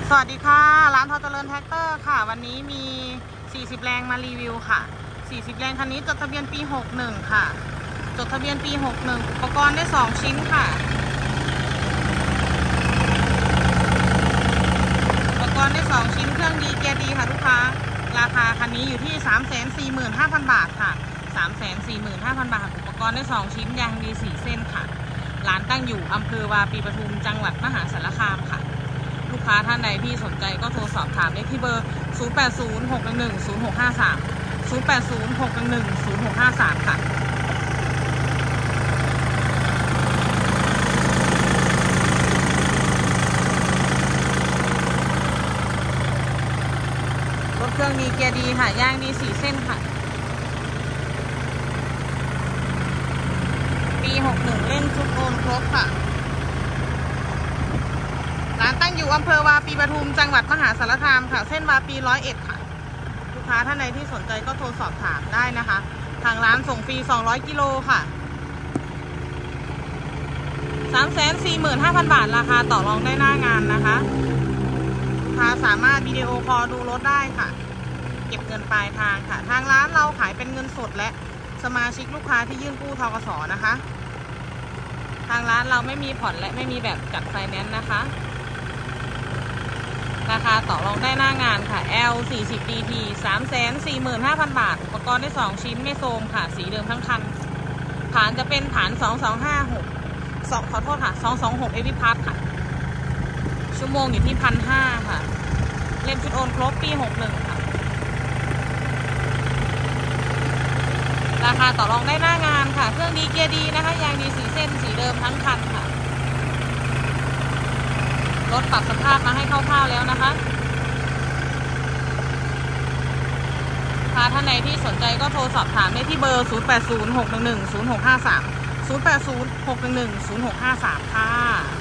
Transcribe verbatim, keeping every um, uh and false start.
สวัสดีค่ะร้านทอเจริญแท็กเตอร์ค่ะวันนี้มีสี่สิบแรงมารีวิวค่ะสี่สิบแรงคันนี้จดทะเบียนปีหกสิบเอ็ดค่ะจดทะเบียนปีหกสิบเอ็ดอุปกรณ์ได้สองชิ้นค่ะอุปกรณ์ได้สองชิ้นเครื่องดีเกียร์ดีค่ะลูกค้าราคาคันนี้อยู่ที่ สามแสนสี่หมื่นห้าพัน บาทค่ะ สามแสนสี่หมื่นห้าพัน บาทอุปกรณ์ได้สองชิ้นยางดีสี่เส้นค่ะร้านตั้งอยู่อำเภอวาปีปทุมจังหวัดมหาสารคามค่ะลูกค้าท่านใดที่สนใจก็โทรสอบถามได้ที่เบอร์ ศูนย์ แปด ศูนย์ หก หนึ่ง หนึ่ง ศูนย์ หก ห้า สาม ศูนย์ แปด ศูนย์ หก หนึ่ง หนึ่ง ศูนย์ หก ห้า สาม ค่ะรถเครื่องดีเกียร์ดีค่ะยางดีสี่เส้นค่ะปีหกสิบเอ็ดเล่นชุดโอนครบค่ะร้านตั้งอยู่อำเภอวาปีปทุมจังหวัดมหาสารคามค่ะเส้นวาปีร้อยเอ็ดค่ะลูกค้าท่านใดที่สนใจก็โทรสอบถามได้นะคะทางร้านส่งฟรีสองร้อยกิโลค่ะ สามแสนสี่หมื่นห้าพัน บาทราคาต่อรองได้หน้างานนะคะลูกค้าสามารถวิดีโอคอลดูรถได้ค่ะเก็บเงินปลายทางค่ะทางร้านเราขายเป็นเงินสดและสมาชิกลูกค้าที่ยื่นกู้ธกส.นะคะทางร้านเราไม่มีผ่อนและไม่มีแบบจัดไฟแนนซ์นะคะราคาต่อรองได้หน้างานค่ะ แอล สี่สิบ ดี ที สามแสนสี่หมื่นห้าพัน บาทอุปกรณ์ได้สองชิ้นไม่โทรมค่ะสีเดิมทั้งคันฐานจะเป็นฐานสองสองห้าหก สองขอโทษค่ะสองสองหกเอวิพัทค่ะชั่วโมงอยู่ที่ หนึ่งพันห้าร้อย ค่ะเล่มชุดโอนครบปีหกสิบเอ็ดค่ะราคาต่อรองได้หน้างานค่ะเครื่องดีเกียร์ดีนะคะยางดีสีเส้นสีเดิมทั้งคันค่ะรถปรับสภาพมาให้คร่าวๆแล้วนะคะถ้าท่านใดที่สนใจก็โทรสอบถามได้ที่เบอร์ ศูนย์ แปด ศูนย์ หก หนึ่ง หนึ่ง ศูนย์ หก ห้า สาม ศูนย์ แปด ศูนย์ หก หนึ่ง หนึ่ง ศูนย์ หก ห้า สาม ค่ะ